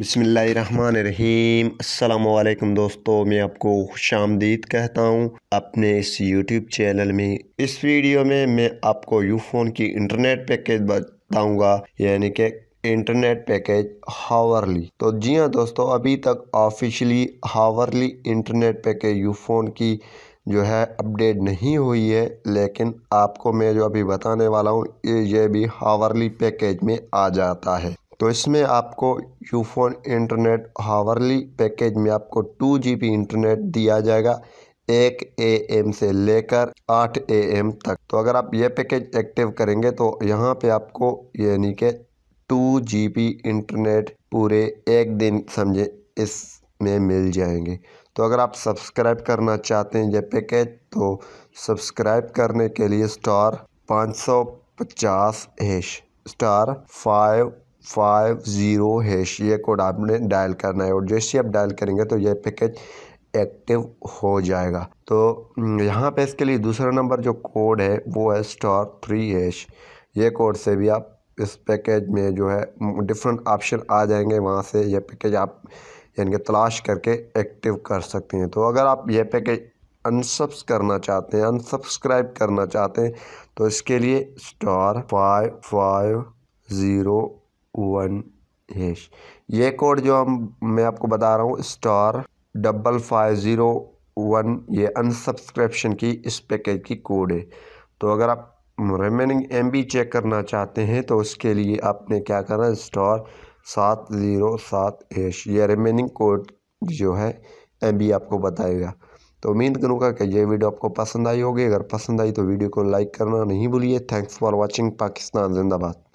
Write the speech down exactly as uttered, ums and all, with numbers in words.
बिस्मिल्लाहिर्रहमानिर्रहीम। अस्सलामुअलैकुम दोस्तों, मैं आपको खुशामदीद कहता हूँ अपने इस यूट्यूब चैनल में। इस वीडियो में मैं आपको यूफोन की इंटरनेट पैकेज बताऊँगा, यानी कि इंटरनेट पैकेज हावरली। तो जी हाँ दोस्तों, अभी तक officially hourly internet package Ufone की जो है अपडेट नहीं हुई है, लेकिन आपको मैं जो अभी बताने वाला हूँ ये ये भी हावरली पैकेज में आ जाता है। तो इसमें आपको यूफोन इंटरनेट हावरली पैकेज में आपको टू जी बी इंटरनेट दिया जाएगा एक ए एम से लेकर आठ ए एम तक। तो अगर आप ये पैकेज एक्टिव करेंगे तो यहाँ पे आपको यानी कि टू जी बी इंटरनेट पूरे एक दिन समझे इसमें मिल जाएंगे। तो अगर आप सब्सक्राइब करना चाहते हैं ये पैकेज, तो सब्सक्राइब करने के लिए स्टार पाँच सौ पचास hash star five five zero hash ये कोड आपने डायल करना है, और जैसे आप डायल करेंगे तो ये पैकेज एक्टिव हो जाएगा। तो यहाँ पे इसके लिए दूसरा नंबर जो कोड है वो है स्टार थ्री हैश। ये कोड से भी आप इस पैकेज में जो है डिफरेंट ऑप्शन आ जाएंगे, वहाँ से ये पैकेज आप यानी कि तलाश करके एक्टिव कर सकते हैं। तो अगर आप ये पैकेज अनसब्स करना चाहते हैं अनसब्सक्राइब करना चाहते हैं तो इसके लिए star five five zero one hash ये कोड जो हम मैं आपको बता रहा हूँ star double five zero one ये अनसब्सक्रिप्शन की इस पैकेज की कोड है। तो अगर आप रिमेनिंग एम बी चेक करना चाहते हैं तो उसके लिए आपने क्या करना है, स्टार सात ज़ीरो सात हैश ये रिमेनिंग कोड जो है एम बी आपको बताएगा। तो उम्मीद करूँगा कि ये वीडियो आपको पसंद आई होगी। अगर पसंद आई तो वीडियो को लाइक करना नहीं भूलिए। Thanks for watching. पाकिस्तान जिंदाबाद।